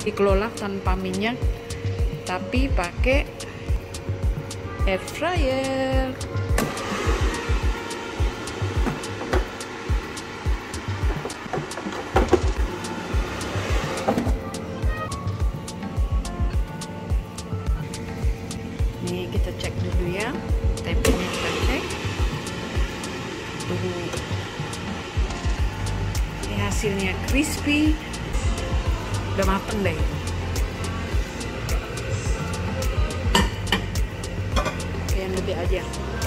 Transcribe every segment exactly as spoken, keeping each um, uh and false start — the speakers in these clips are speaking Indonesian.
dikelola tanpa minyak, tapi pakai air fryer. Nih kita cek dulu ya, tempenya kita cek. Tuh, ini hasilnya crispy, udah mateng deh. Oke, yang lebih aja.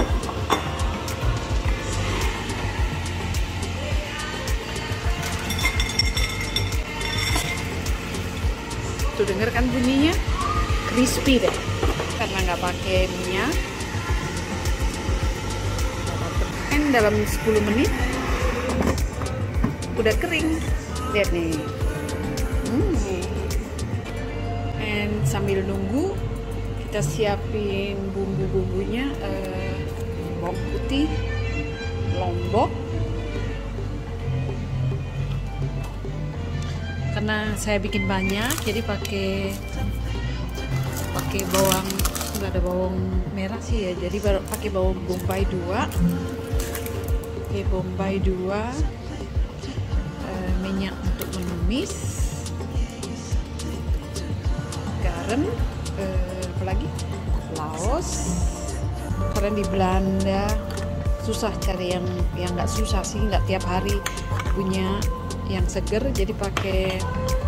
Tuh, denger kan bunyinya? Crispy deh. Karena nggak pakai minyak. Dan dalam sepuluh menit udah kering. Lihat nih. Hmm. And sambil nunggu, kita siapin bumbu-bumbunya, eh, bawang putih, lombok. Karena saya bikin banyak, jadi pakai pakai bawang, nggak ada bawang merah sih ya, jadi baru pakai bawang bombay dua. Oke, bombay dua, eh, minyak untuk menumis, garam, eh, apa lagi, laos. Karena di Belanda susah cari yang yang nggak susah sih, nggak tiap hari punya yang seger, jadi pakai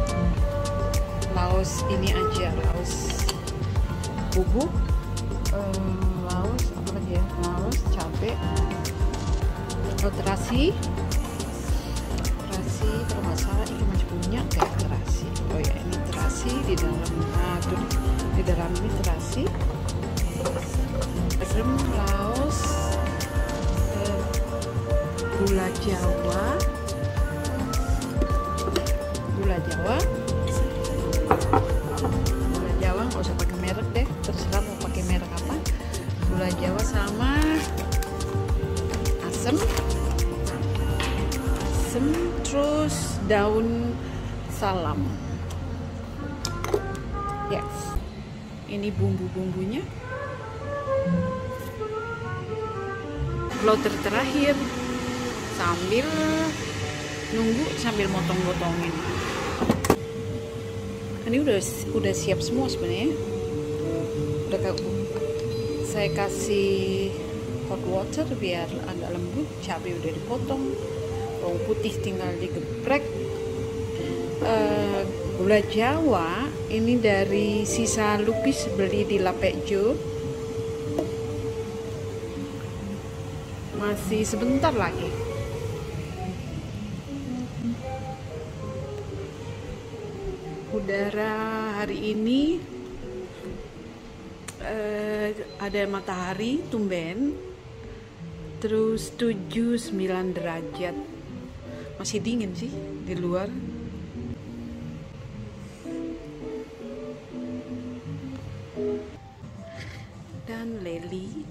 laos ini aja, laos bubuk, um, laos apa lagi ya, laos, cabai, oh, terasi, terasi, kalau nggak salah ini masih punya kayak terasi. Oh ya, ini terasi di dalam, nah tuh di dalam ini terasi, garam, laos, eh, gula Jawa, gula Jawa. Nggak usah pakai merek deh, terserah mau pakai merek apa. Gula Jawa sama asem, asem, terus daun salam. Yes, ini bumbu-bumbunya. Blotter terakhir, sambil nunggu, sambil motong-motongin. Ini udah udah siap semua sebenarnya. Udah saya kasih hot water biar agak lembut. Cabai udah dipotong, bawang putih tinggal digeprek. Uh, gula Jawa ini dari sisa lupis, beli di Lapekjo. Masih sebentar lagi. Udara hari ini uh, ada matahari tumben, terus tujuh sembilan derajat, masih dingin sih di luar. Dan leli,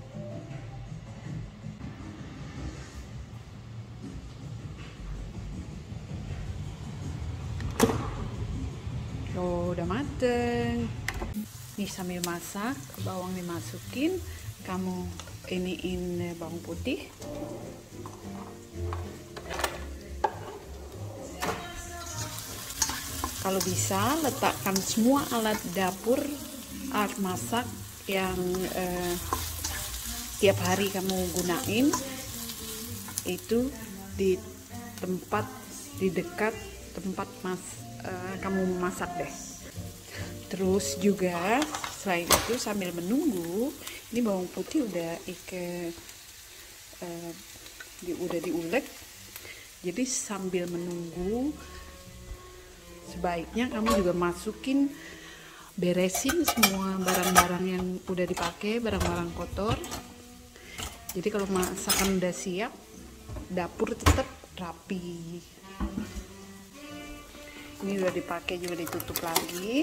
oh, udah mateng. Nih sambil masak, bawang dimasukin, kamu iniin bawang putih. Kalau bisa letakkan semua alat dapur, alat masak yang eh, tiap hari kamu gunain itu di tempat, di dekat tempat mas uh, kamu masak deh. Terus juga selain itu sambil menunggu, ini bawang putih udah ike uh, di, udah diulek, jadi sambil menunggu sebaiknya kamu juga masukin, beresin semua barang-barang yang udah dipakai, barang-barang kotor. Jadi kalau masakan udah siap, dapur tetap rapi. Ini udah dipakai juga ditutup lagi.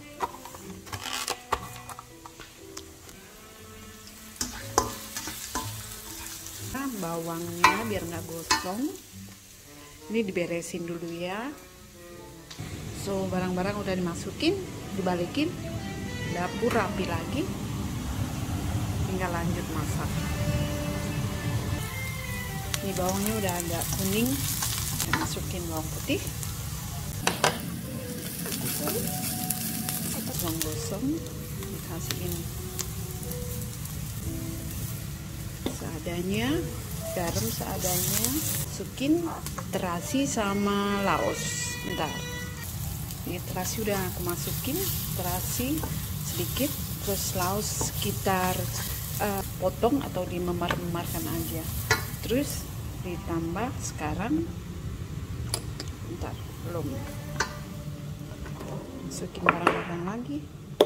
Nah, bawangnya biar nggak gosong, ini diberesin dulu ya. So barang-barang udah dimasukin, dibalikin, dapur rapi lagi, tinggal lanjut masak. Ini bawangnya udah agak kuning, saya masukin bawang putih, bawang gosong, dikasihin seadanya, garam seadanya, masukin terasi sama laos. Bentar, ini terasi udah aku masukin, terasi sedikit, terus laos sekitar uh, potong atau dimemar-memarkan aja. Terus ditambah sekarang, bentar, belum, masukin barang-barang lagi.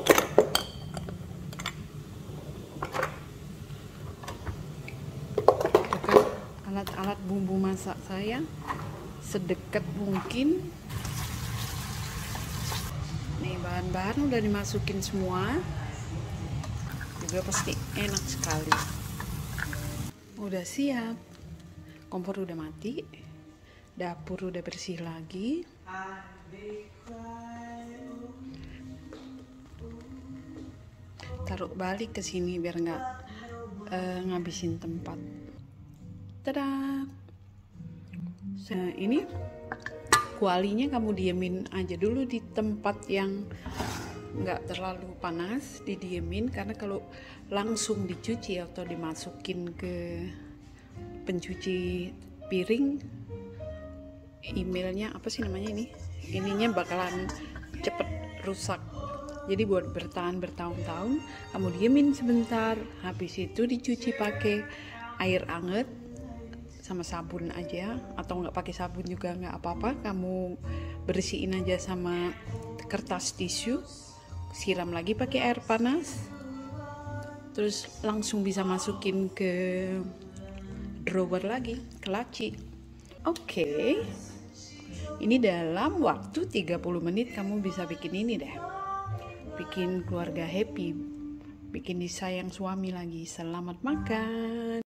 Tekan alat-alat bumbu masak saya sedekat mungkin. Nih bahan-bahan udah dimasukin semua, juga pasti enak sekali. Udah siap, kompor udah mati, dapur udah bersih lagi. Taruh balik ke sini biar nggak uh, ngabisin tempat. Tada! Nah, ini kualinya kamu diemin aja dulu di tempat yang nggak terlalu panas, didiemin, karena kalau langsung dicuci atau dimasukin ke pencuci piring, emailnya apa sih namanya ini, ininya bakalan cepet rusak. Jadi buat bertahan bertahun-tahun, kamu diemin sebentar, habis itu dicuci pakai air anget sama sabun aja, atau nggak pakai sabun juga nggak apa-apa, kamu bersihin aja sama kertas tisu, siram lagi pakai air panas, terus langsung bisa masukin ke drawer lagi, ke laci. Oke, okay. Ini dalam waktu tiga puluh menit kamu bisa bikin ini deh, bikin keluarga happy, bikin disayang suami lagi. Selamat makan.